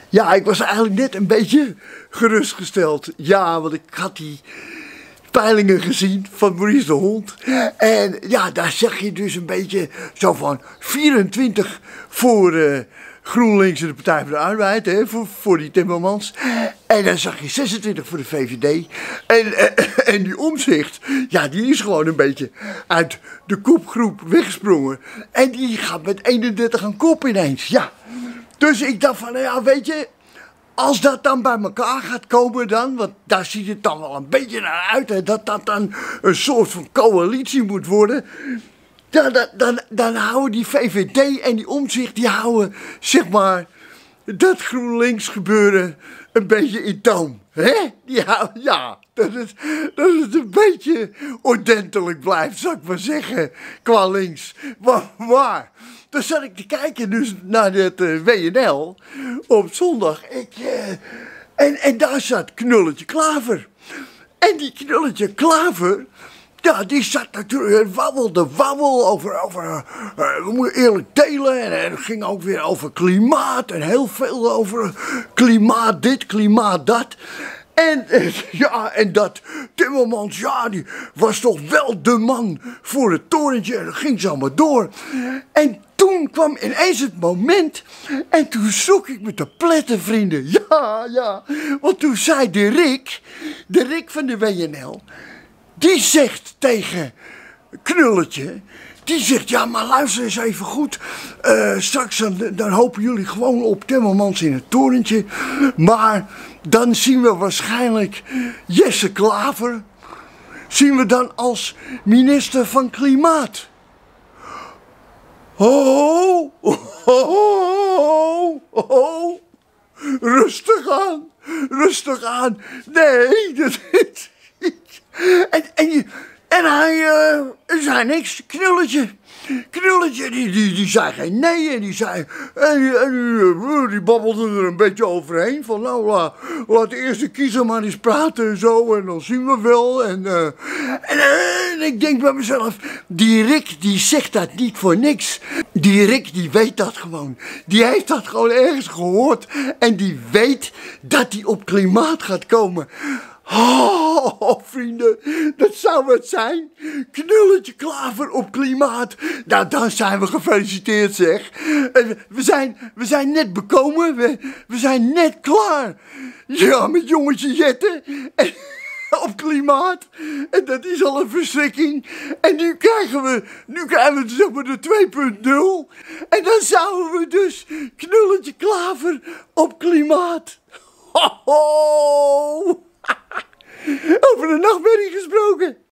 Ja, ik was eigenlijk net een beetje gerustgesteld. Ja, want ik had die peilingen gezien van Maurice de Hond. En ja, daar zag je dus een beetje zo van 24 voor GroenLinks en de Partij voor de Arbeid, hè, voor die Timmermans. En dan zag je 26 voor de VVD. En die Omtzigt, ja, die is gewoon een beetje uit de kopgroep weggesprongen. En die gaat met 31 aan kop ineens, ja. Dus ik dacht van, nou ja, weet je, als dat dan bij elkaar gaat komen dan, want daar ziet het dan wel een beetje naar uit, hè, dat dat dan een soort van coalitie moet worden. Dan houden die VVD en die Omtzigt, die houden, zeg maar, dat GroenLinks gebeuren een beetje in toom. Hè? Ja, dat het een beetje ordentelijk blijft, zou ik maar zeggen, qua links. Maar toen zat ik te kijken dus naar het WNL op zondag. En daar zat Knulletje Klaver. En die Knulletje Klaver, ja, die zat natuurlijk, wabbel over we moeten eerlijk delen. En het ging ook weer over klimaat en heel veel over klimaat dit, klimaat dat. En ja, en dat Timmermans, ja, die was toch wel de man voor het torentje. En dat ging zo maar door. En toen kwam ineens het moment. En toen zoek ik met de pletten, vrienden. Ja. Want toen zei de Rick van de WNL. Die zegt tegen Knulletje. Die zegt, ja, maar luister eens even goed. Straks dan hopen jullie gewoon op Timmermans in het torentje. Maar dan zien we waarschijnlijk Jesse Klaver. Zien we dan als minister van Klimaat. Ho. Rustig aan. Nee, dat is... En hij zei niks, Knulletje die zei geen nee en die zei, die babbelde er een beetje overheen van nou laat de eerste kiezer maar eens praten en zo en dan zien we wel en ik denk bij mezelf, die Rick die zegt dat niet voor niks, die Rick die weet dat gewoon, die heeft dat gewoon ergens gehoord en die weet dat hij op klimaat gaat komen. Oh, vrienden, dat zou het zijn. Knulletje Klaver op klimaat. Nou, dan zijn we gefeliciteerd, zeg. We zijn net bekomen. We zijn net klaar. Ja, met jongetje Jette. Op klimaat. En dat is al een verschrikking. En nu krijgen we zeg maar de 2.0. En dan zouden we dus Knulletje Klaver op klimaat. Ho, ho. Over de nachtmerrie gesproken.